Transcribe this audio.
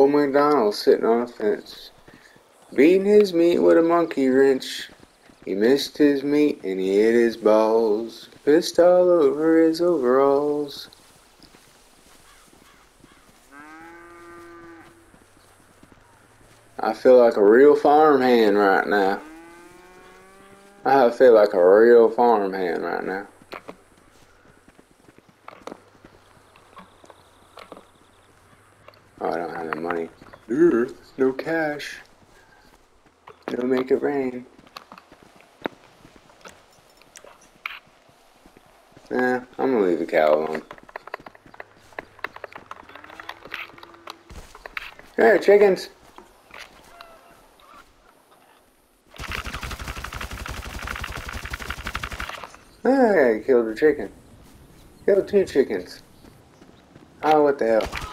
Old McDonald sitting on a fence, beating his meat with a monkey wrench. He missed his meat and he hit his balls, pissed all over his overalls. I feel like a real farmhand right now. I feel like a real farmhand right now. Oh, I don't have no money. No cash. No make it rain. Nah, I'm gonna leave the cow alone. Hey, chickens! Hey, I killed a chicken. Killed 2 chickens. Oh, what the hell.